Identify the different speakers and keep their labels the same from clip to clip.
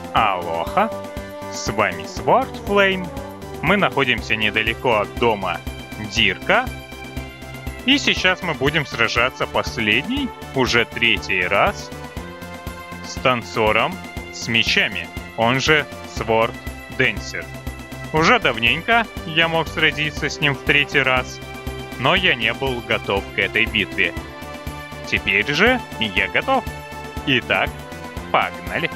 Speaker 1: Алоха, с вами Sword Flame. Мы находимся недалеко от дома Дирка. И сейчас мы будем сражаться последний, уже третий раз, с танцором с мечами, он же Sword Dancer. Уже давненько я мог сразиться с ним в третий раз, но я не был готов к этой битве. Теперь же я готов. Итак, погнали!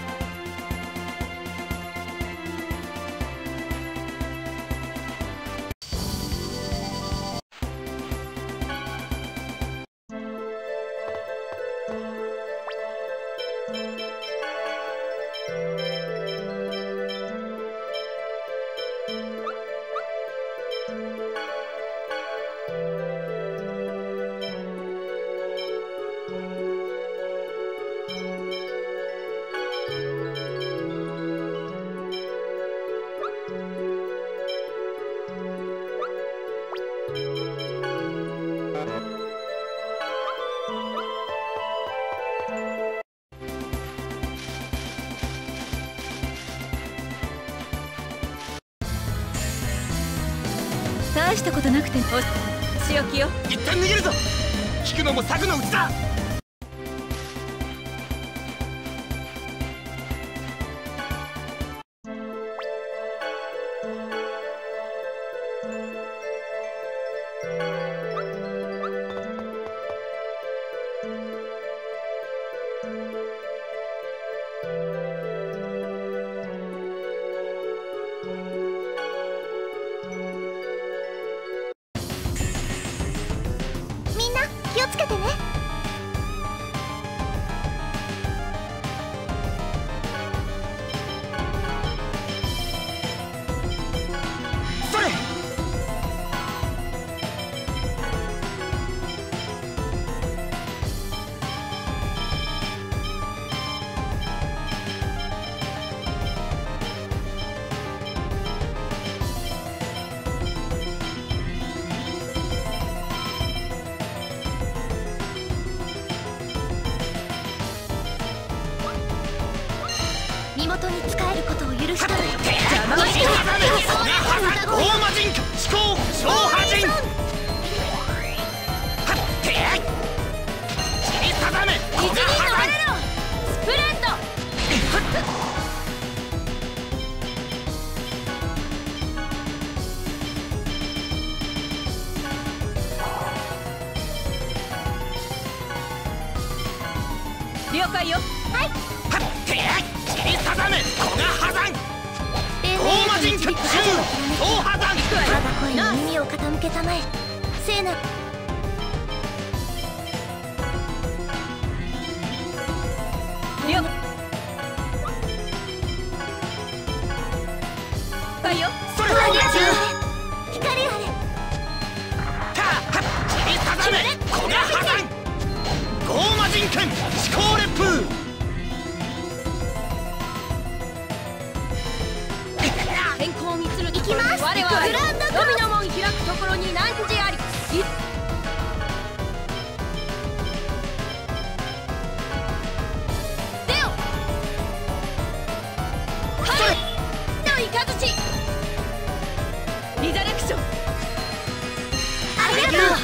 Speaker 2: 大したことなくても仕置きよ。
Speaker 3: 一旦逃げるぞ。引くのも裂くのうちだ。
Speaker 4: 気をつけてね。
Speaker 3: それ。
Speaker 4: 身元に仕えることを許したら
Speaker 3: 邪魔をしない。大魔人思考小破人。はって切り定め。
Speaker 4: 一人の我らスプレッド。
Speaker 2: 了解よ。
Speaker 4: はい。
Speaker 3: はって切り定め。古賀破山。大魔人中総破山。
Speaker 4: 我が声に耳を傾けたまえ。聖なる
Speaker 2: 了解よ。
Speaker 3: それ。
Speaker 4: 光あれ。
Speaker 3: 切り定め。古賀破山。大魔人剣思考烈風。
Speaker 2: 天候を満つるところに
Speaker 4: 行きます。
Speaker 2: 我は
Speaker 4: グランド
Speaker 2: ドミノ門開くところに何時あり。出よ。はいのイカズチリザレクション。
Speaker 4: ありがとう。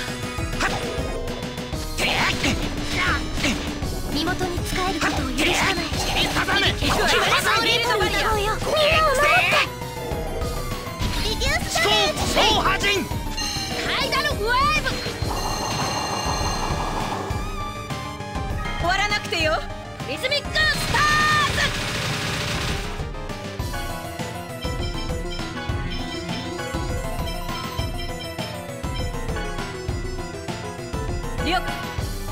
Speaker 4: 身元に仕えることを許したまえ。
Speaker 3: 切り定め。古賀破山。
Speaker 2: リールドバリア。
Speaker 4: みんなを守って。リデュースダメージ。
Speaker 3: 小破人。
Speaker 2: ハイダルウェーブ。終わらなくてよ。リズミックスターズ。了解。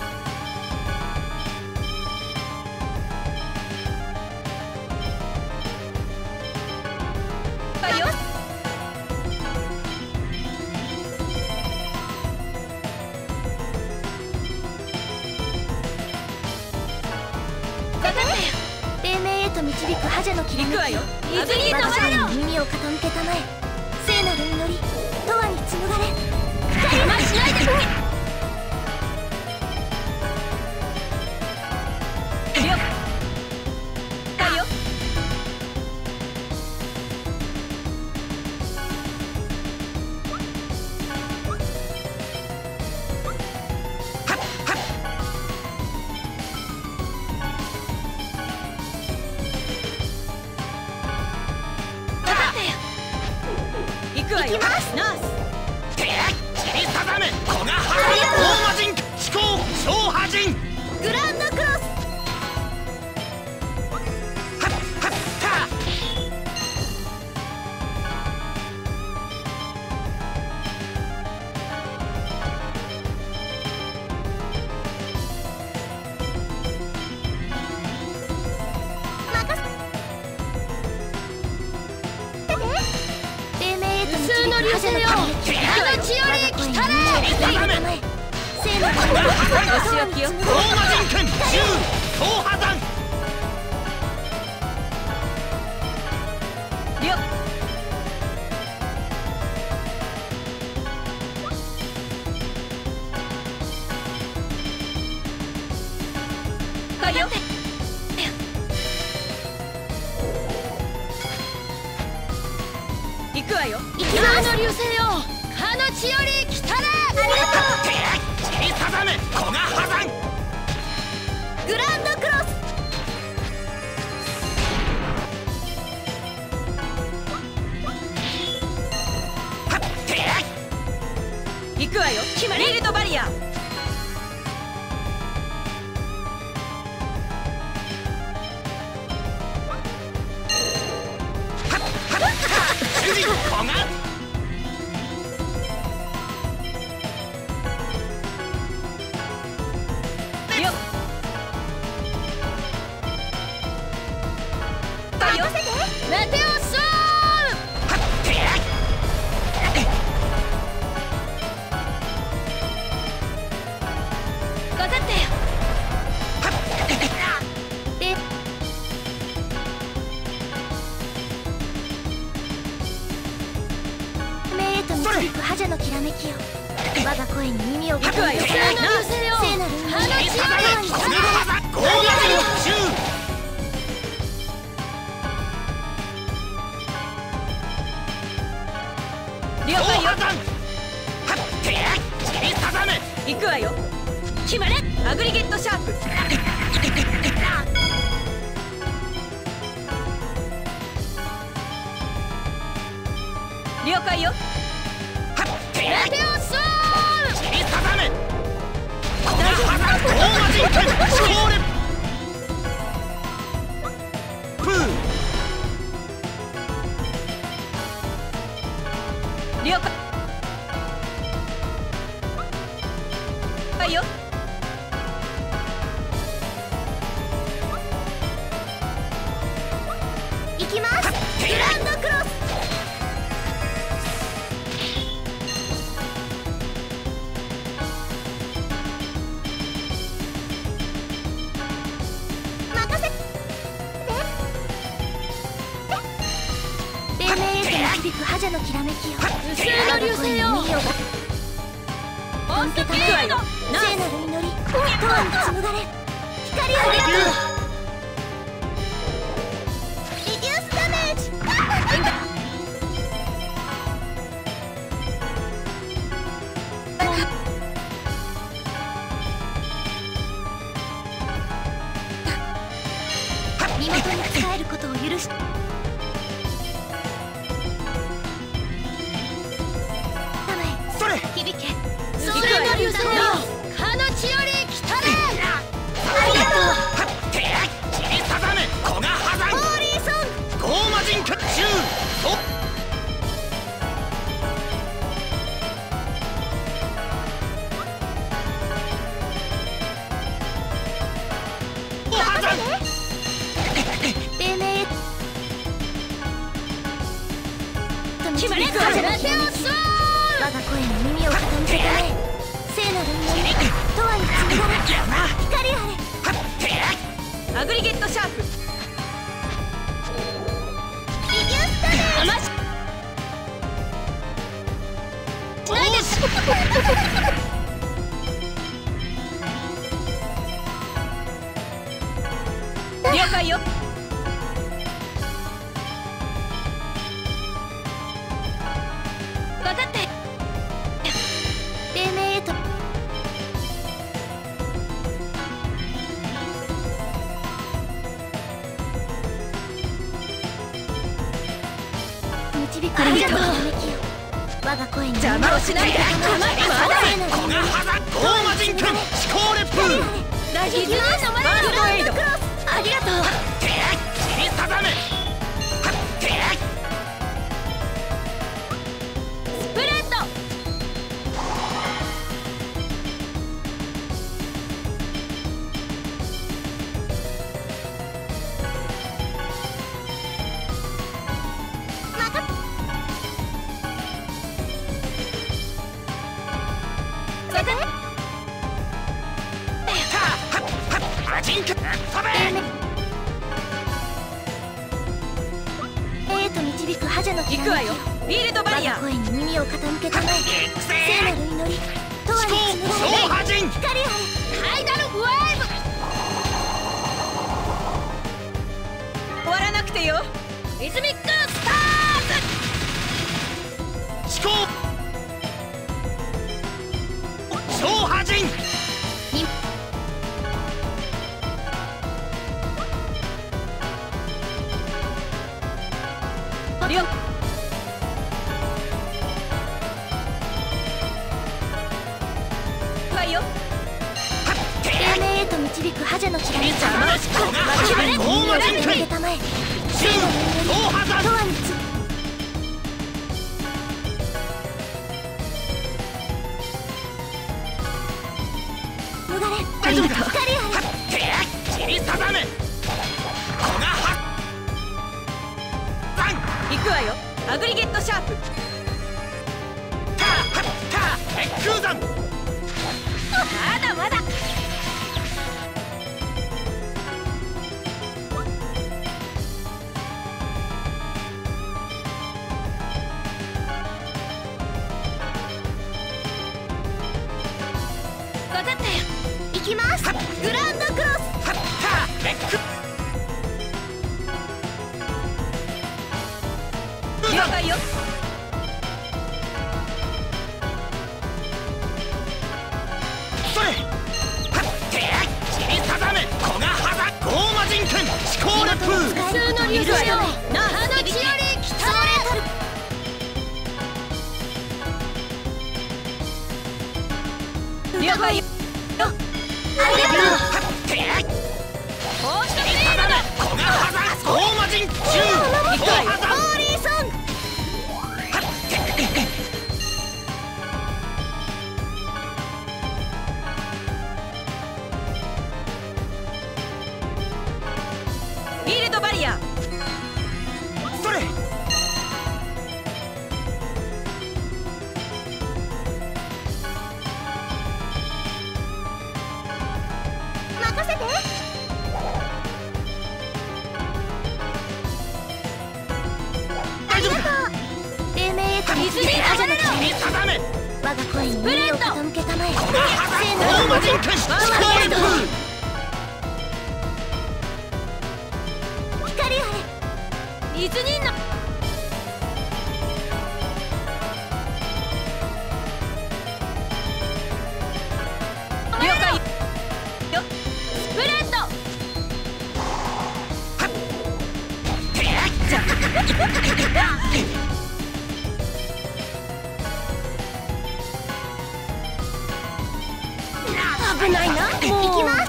Speaker 2: よ。
Speaker 4: 分かったよ。黎明へと導く覇者のきらめき。
Speaker 2: 行くわよ。イズリー
Speaker 4: 我が
Speaker 2: トワレロ。
Speaker 4: 声に耳を傾けたまえ。聖なる祈り永遠に紡がれ。
Speaker 2: 邪魔しないで。了解よ。
Speaker 3: 行きますナースてや切り定め古賀原大魔人飛行小破人
Speaker 4: グランドクロス。
Speaker 3: はっはっは
Speaker 4: 黎明へと
Speaker 2: 無数の流星よあの血より来たれ
Speaker 4: 聖なる
Speaker 2: お仕置きよ
Speaker 3: 大魔人剣銃総破弾
Speaker 2: りょかよ行くわよ無数の流星よかの血より来たれ
Speaker 3: てや切り定め古賀破弾
Speaker 4: グランドクロス。
Speaker 3: はってや
Speaker 2: 行くわよ決まりリルトバリア
Speaker 3: 主人古賀
Speaker 2: よかよメテオソ
Speaker 3: はってや
Speaker 2: ール分かったよ
Speaker 4: で黎明へと導く覇者のきらめきよ。我が声に耳を
Speaker 2: 行くわよ
Speaker 4: 聖
Speaker 2: 無数の流星よ
Speaker 4: なる
Speaker 2: あの血より来たれ
Speaker 3: 大魔人銃
Speaker 2: 了解よ
Speaker 3: はってや切り定め
Speaker 2: 行くわよ決まれアグリゲットシャープ了解よ
Speaker 3: はってや
Speaker 2: メテオソール
Speaker 3: 切り定め古賀破弾大魔人剣飛行連プー
Speaker 2: 了解よ
Speaker 4: 行きますグランドクロス。任せて黎明へと導く覇者のきらめきよ。
Speaker 2: 無数の流星よ音速行くわよナ
Speaker 4: 聖なる祈り永遠に紡がれ光を
Speaker 3: レビュー
Speaker 4: リデュースダメージ。身元に使えることを許し
Speaker 3: それ
Speaker 4: 響け。
Speaker 2: 無数の流星よかの血より来たれ
Speaker 4: ありがとう。
Speaker 3: はってや切り定め古賀破弾
Speaker 4: ホーリーソング。
Speaker 3: 大魔人剣銃総破弾
Speaker 4: 黎明へと
Speaker 2: 決まれ
Speaker 4: 導く覇者の
Speaker 2: メテオソー
Speaker 4: 我が声に耳を傾けたまえ聖なる祈り永遠に紡がれ光あれ
Speaker 3: はってや
Speaker 2: ルアグリゲットシャープ
Speaker 4: リデュースダメージ。
Speaker 2: マジ了解よ分かって
Speaker 4: 黎明へと導く
Speaker 2: ありがとう
Speaker 4: 勇者のきらめきよ。 我が声に
Speaker 2: 邪魔をしないで。
Speaker 3: 古賀波山ゴーマジン君思考烈風
Speaker 2: 大丈夫。
Speaker 4: 行きます。
Speaker 2: ファーストエイド。
Speaker 4: ありがとう。
Speaker 3: 切り定め
Speaker 2: スプレッド。
Speaker 3: マジン君飛べ
Speaker 4: と導く覇者の
Speaker 2: 行くわよ。フィールドバリア。
Speaker 4: 我が声に耳を傾けたまえ。聖なる祈りとはに紡がれ
Speaker 3: 超波人
Speaker 4: 光あれ。
Speaker 2: ファイナルウェーブ。終わらなくてよ。リズミックスター
Speaker 3: 思考超波人
Speaker 2: ズ。了。わよ。
Speaker 4: 黎明へと導く覇者の力に
Speaker 3: 邪魔し古賀波山ゴーマジン君
Speaker 4: たまえ。
Speaker 3: 超波山
Speaker 4: とはにつむがれ。
Speaker 3: 大丈夫か
Speaker 4: 光あれ。
Speaker 3: 切り定め古賀波山
Speaker 2: 行くわよ。アグリゲットシャープ。
Speaker 3: 鉄空山
Speaker 2: まだまだ。わかったよ。
Speaker 4: 行きます。グランドクロス。
Speaker 2: 了解よ。
Speaker 3: それ切り定め古賀波山ゴーマジン君思考烈風
Speaker 2: 普通の流星よ。那覇の地より北へ。了解よ。
Speaker 4: ありがとう。
Speaker 2: もう一ついいのだ。
Speaker 3: 古賀波山ゴーマジン中
Speaker 2: 行くわよ。
Speaker 3: 波山
Speaker 4: ホーリーソン。
Speaker 2: フィールドバリア。
Speaker 3: それ
Speaker 4: 任せて。
Speaker 3: 大丈夫か
Speaker 4: 黎明へと導
Speaker 2: 水に
Speaker 4: く覇者の
Speaker 2: 流れろ。
Speaker 3: 切り定め
Speaker 4: 我が声に耳を傾けたまえ。
Speaker 3: 古賀波山ゴーマジン君思考烈風
Speaker 4: 光あれ。
Speaker 2: 水人の。了解よ。スプレッド。
Speaker 4: 危ないな。行きます。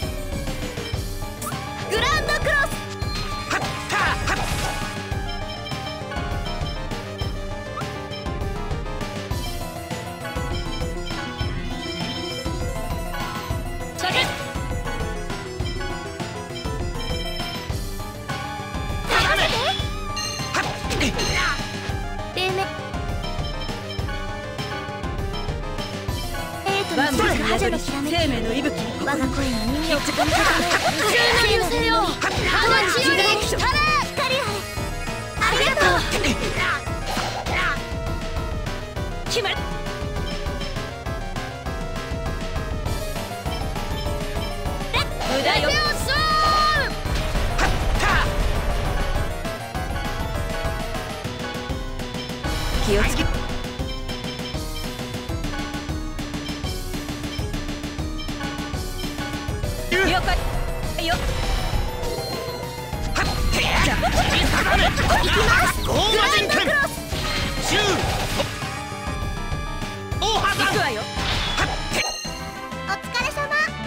Speaker 4: グランドクロス。黎明
Speaker 2: 万物に
Speaker 4: 覇者
Speaker 2: 宿り
Speaker 4: のきらめき。
Speaker 2: 生命の息吹。
Speaker 4: 我が声に耳を傾けたまえ。
Speaker 2: 普通の流星よ。那覇地より北へ。
Speaker 4: 光あれ。ありがとう。
Speaker 2: 決まる。無駄よ。気をつけ。了解よ。
Speaker 3: 切り定め
Speaker 4: 行きます。
Speaker 3: ゴーマジン君中山
Speaker 2: 行くわよ。
Speaker 4: お疲れ様。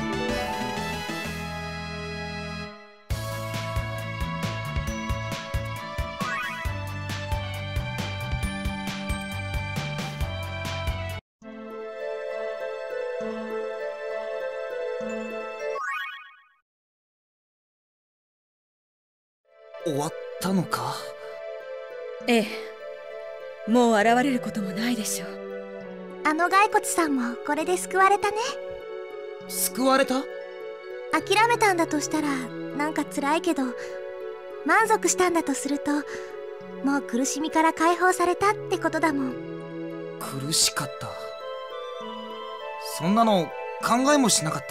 Speaker 3: 終わったのか。
Speaker 2: ええ、もう現れることもないでしょう。
Speaker 4: あの骸骨さんもこれで救われたね。
Speaker 3: 救われた？
Speaker 4: 諦めたんだとしたらなんか辛いけど、満足したんだとするともう苦しみから解放されたってことだもん。
Speaker 3: 苦しかった。そんなの考えもしなかった。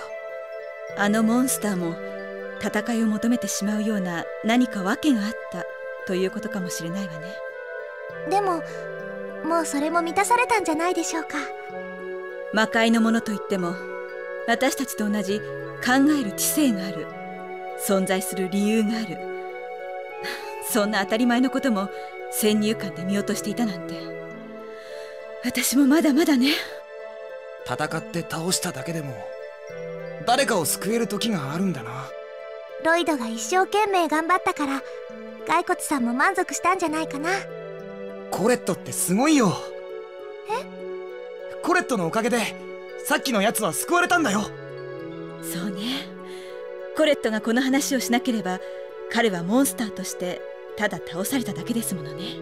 Speaker 2: あのモンスターも戦いを求めてしまうような何か訳があったということかもしれないわね。
Speaker 4: でももうそれも満たされたんじゃないでしょうか。
Speaker 2: 魔界のものといっても私たちと同じ考える知性がある、存在する理由がある。そんな当たり前のことも先入観で見落としていたなんて。私もまだまだね。
Speaker 3: 戦って倒しただけでも誰かを救える時があるんだな。
Speaker 4: ロイドが一生懸命頑張ったから骸骨さんも満足したんじゃないかな。
Speaker 3: コレットってすごいよ。コレットのおかげでさっきのやつは救われたんだよ。
Speaker 2: そうね。コレットがこの話をしなければ彼はモンスターとしてただ倒されただけですものね。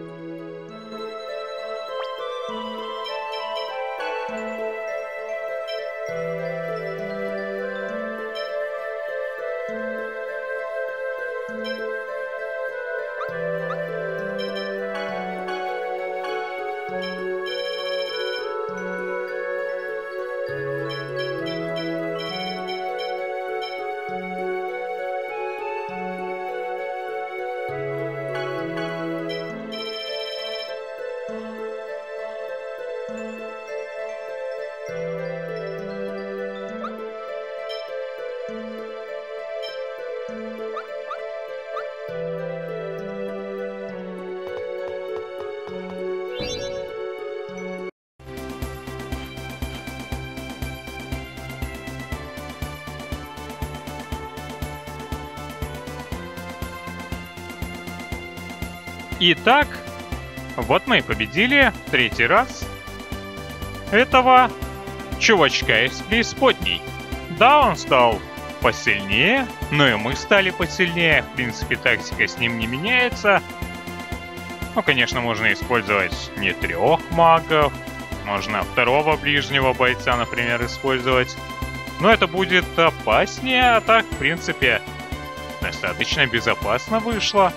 Speaker 1: Итак, вот мы и победили третий раз этого чувачка из преисподней. Да, он стал посильнее, но и мы стали посильнее. В принципе, тактика с ним не меняется. Ну, конечно, можно использовать не 3 магов. Можно 2-го ближнего бойца, например, использовать. Но это будет опаснее, а так, в принципе, достаточно безопасно вышло.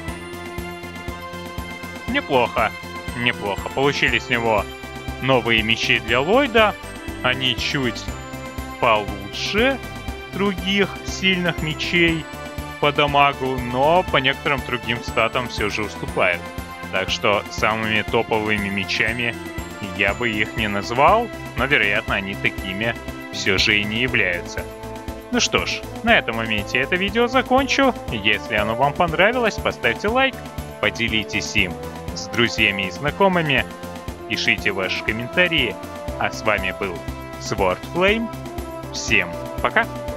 Speaker 1: Неплохо, неплохо. Получили с него новые мечи для Ллойда. Они чуть получше других сильных мечей по дамагу, но по некоторым другим статам все же уступают. Так что самыми топовыми мечами я бы их не назвал, но, вероятно, они такими все же и не являются. Ну что ж, на этом моменте это видео закончу. Если оно вам понравилось, поставьте лайк, поделитесь им с друзьями и знакомыми, пишите ваши комментарии. А с вами был Sword Flame. Всем пока!